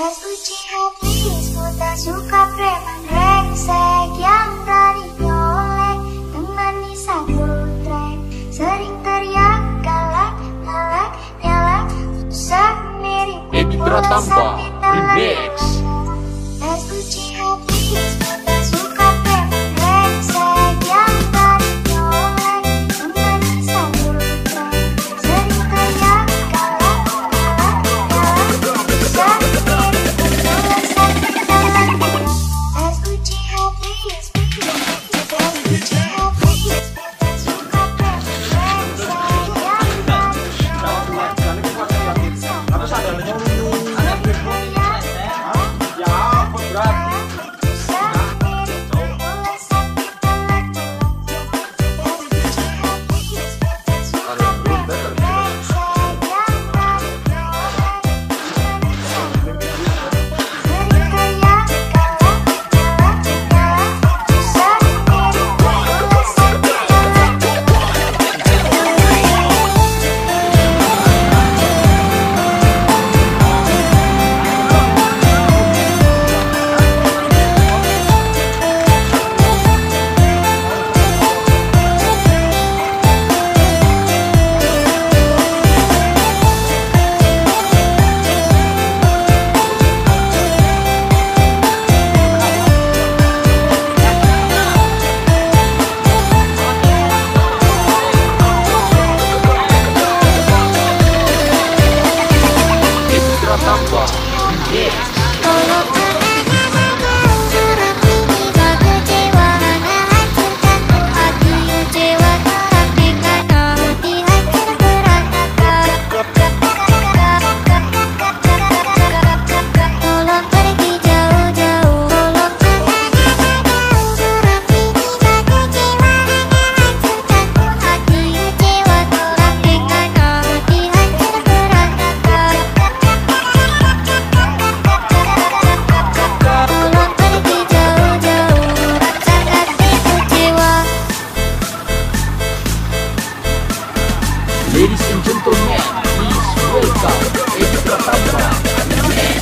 Suci habismu tak suka preman brengsek yang tadi nyolek temani satu trek, sering teriak galak galak nyalak susah mirip Editra Tambah Remix. Suci habismu tak suka preman brengsek yang tadi nyolek temani satu trek, sering teriak galak galak nyalak susah Ladies and gentlemen, please welcome Editra Tambah Remix.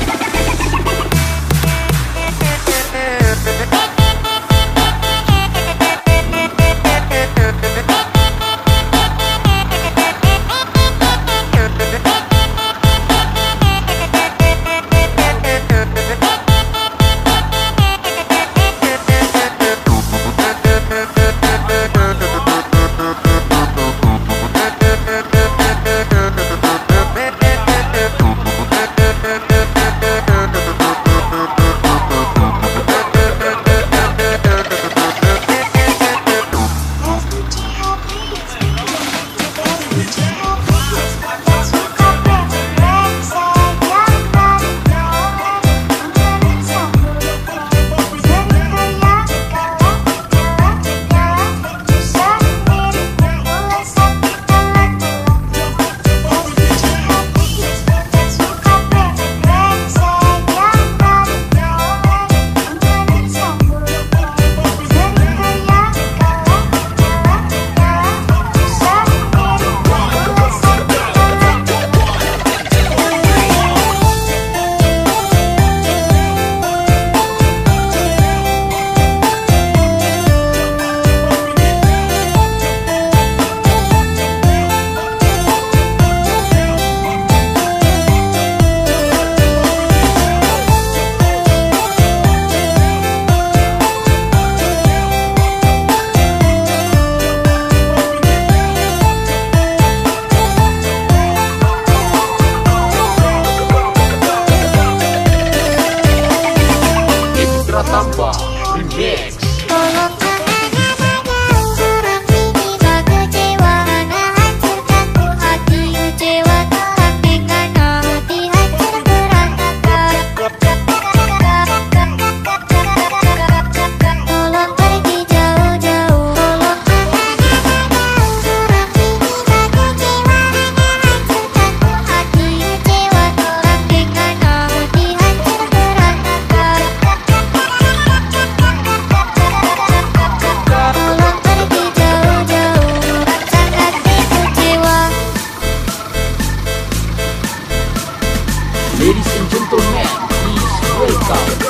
Tambah Remix. Ladies and gentlemen. gentlemen, please welcome